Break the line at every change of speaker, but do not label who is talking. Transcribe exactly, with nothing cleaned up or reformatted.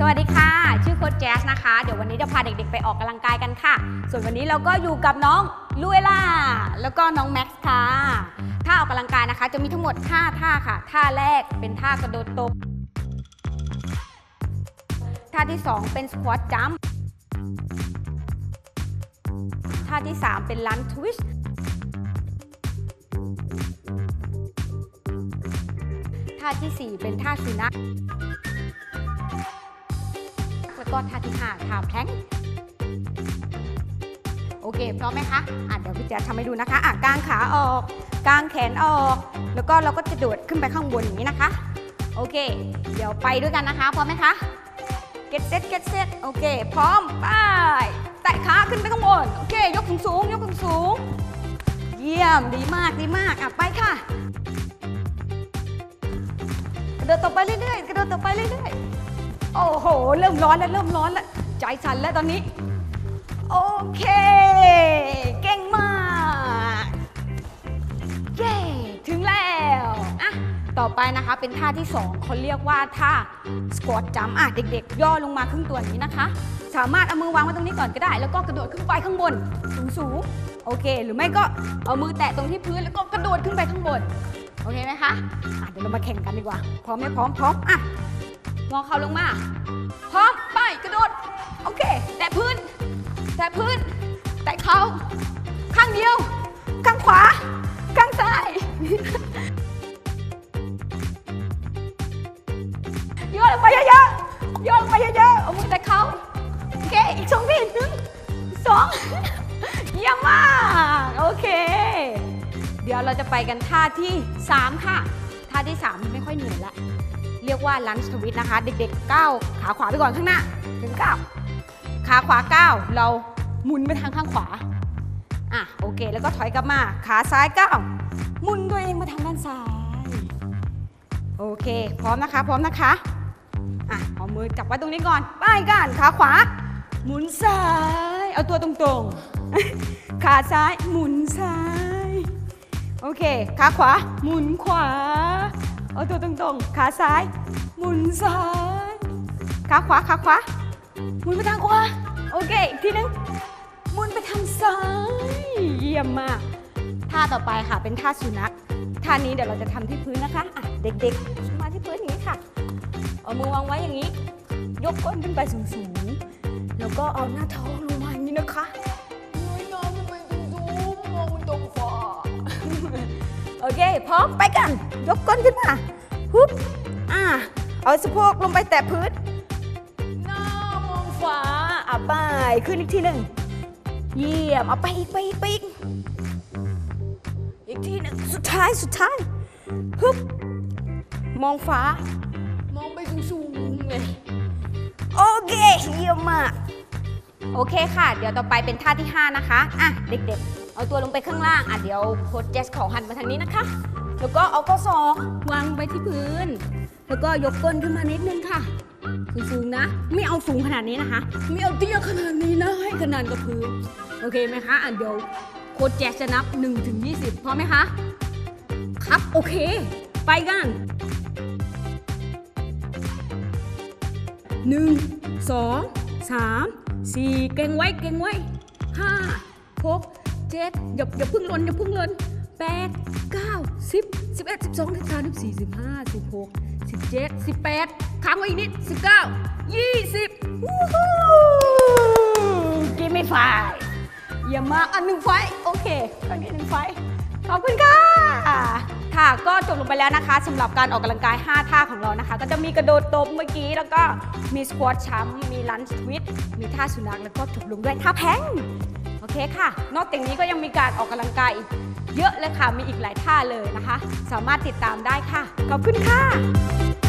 สวัสดีค่ะชื่อโค้ชแจ๊สนะคะเดี๋ยววันนี้จะพาเด็กๆไปออกกำลังกายกันค่ะส่วนวันนี้เราก็อยู่กับน้องลุเอล่าแล้วก็น้องแม็กซ์ค่ะท่าออกกำลังกายนะคะจะมีทั้งหมดห้าท่าค่ะท่าแรกเป็นท่ากระโดดตบท่าที่สองเป็นสควอตจัมป์ท่าที่สามเป็นลันทวิสต์ท่าที่สี่เป็นท่าสุนัขแล้วก็ท่าที่ห้าท่าแพลงก์โอเคพร้อมไหมคะอ่ะเดี๋ยวพี่แจ๊คทำให้ดูนะคะอ่ะกางขาออกกางแขนออกแล้วก็เราก็จะโดดขึ้นไปข้างบนอย่างนี้นะคะโอเคเดี๋ยวไปด้วยกันนะคะพร้อมไหมคะ get set get set โอเคพร้อมไปแตะขาขึ้นไปข้างบนโอเคยกสูงสูงยกสูงสูงเยี่ยมดีมากดีมากอ่ะไปค่ะกระโดดต่อไปเรื่อยๆกระโดดต่อไปเรื่อยๆโอ้โหเริ่มร้อนแล้วเริ่มร้อนแล้วใจสั่นแล้วตอนนี้โอเคเก่งมากเย้ถึงแล้วอ่ะต่อไปนะคะเป็นท่าที่สองเขาเรียกว่าท่าสควอตจัมป์อ่ะเด็กๆย่อลงมาครึ่งตัวอย่างนี้นะคะสามารถเอามือวางไว้ตรงนี้ก่อนก็ได้แล้วก็กระโดดขึ้นไปข้างบนสูงๆโอเคหรือไม่ก็เอามือแตะตรงที่พื้นแล้วก็กระโดดขึ้นไปข้างบนโอเคไหมคะอ่ะเดี๋ยวเรามาแข่งกันดีกว่าพร้อมไหมพร้อมพร้อมอ่ะงอเข่าลงมาพร้อมไปกระโดดโอเคแตะพื้นแตะพื้นแตะเข่าข้างเดียวข้างขวาข้างซ้ายโยนไปเยอะๆโยนไปเยอะๆเอามือแตะเข่าโอเคอีกสองทีหนึ่งสองเยี่ยมมากโอเคเดี๋ยวเราจะไปกันท่าที่สามค่ะท่าที่สามไม่ค่อยเหนื่อยละเรียกว่าลันช์ทวิสต์นะคะเด็กๆก้าวขาขวาไปก่อนข้างหน้าถึงก้าวขาขวาก้าวเราหมุนไปทางข้างขวาอ่ะโอเคแล้วก็ถอยกลับมาขาซ้ายก้าวหมุนตัวเองมาทางด้านซ้ายโอเคพร้อมนะคะพร้อมนะคะอ่ะเอามือจับไว้ตรงนี้ก่อนไปกันขาขวาหมุนซ้ายเอาตัวตรงๆขาซ้ายหมุนซ้ายโอเคขาขวาหมุนขวาเอาตัวตรงๆขาซ้ายหมุนซ้ายขาขวาขาขวาหมุนไปทางขวาโอเคอีกทีนึงหมุนไปทางซ้ายเยี่ยมมากท่าต่อไปค่ะเป็นท่าสุนัขท่านี้เดี๋ยวเราจะทำที่พื้นนะคะอ่ะเด็กๆมาที่พื้นอย่างนี้ค่ะเอามือวางไว้อย่างนี้ยกก้นขึ้นไปสูงๆแล้วก็เอาหน้าท้องลงมาอย่างนี้นะคะเงยหน้าขึ้นไปสูงๆมองตรงฟ้าโอเคพร้อมไปกันยกก้นขึ้นมาฮึบอ่ะเอาสะโพกลงไปแตะพื้นหน้ามองฟ้าอ่ะไปขึ้นอีกทีหนึ่งเยี่ยมเอาไปอีกไปอีกไปอีกอีกทีหนึ่งสุดท้ายสุดท้ายฮึบมองฟ้ามองไปสูงๆเลยโอเคเยี่ยมมากโอเคค่ะเดี๋ยวต่อไปเป็นท่าที่ห้านะคะอ่ะเด็กๆเอาตัวลงไปข้างล่างอ่ะเดี๋ยวโค้ชเจสขอหันมาทางนี้นะคะแล้วก็เอาข้อศอกวางไปที่พื้นแล้วก็ยกก้นขึ้นมานิดนึงค่ะสูงๆนะไม่เอาสูงขนาดนี้นะคะไม่เอาเตี้ยขนาดนี้นะให้ขนาดกับพื้นโอเคไหมคะอ่ะเดี๋ยวโค้ชแจสจะนับหนึ่งถึงยี่สิบพร้อมไหมคะครับโอเคไปกันหนึ่งสองสามสี่เก่งไว้เก่งไว้ห้าหกเจ็ดอย่าอย่าพึ่งลนอย่าพึ่งลนแปดเก้าสิบสิบเอ็ดสิบสองสิบสามสิบสี่สิบห้าสิบหกสิบเจ็ดสิบแปดค้างไว้อีกนิดสิบเก้ายี่สิบวู้ฮู้กินไม่ไฟเยี่ยมมากอันหนึ่งไฟโอเคครั้งนี้หนึ่งไฟขอบคุณค่ะค่ะก็จบลงไปแล้วนะคะสำหรับการออกกำลังกายห้าท่าของเรานะคะก็จะมีกระโดดตบเมื่อกี้แล้วก็มีสควอตจัมป์มีลันช์ทวิสต์มีท่าสุนัขแล้วก็จบลงด้วยท่าแพลงก์โอเคค่ะนอกจากนี้ก็ยังมีการออกกำลังกายอีกเยอะเลยค่ะมีอีกหลายท่าเลยนะคะสามารถติดตามได้ค่ะขอบคุณค่ะ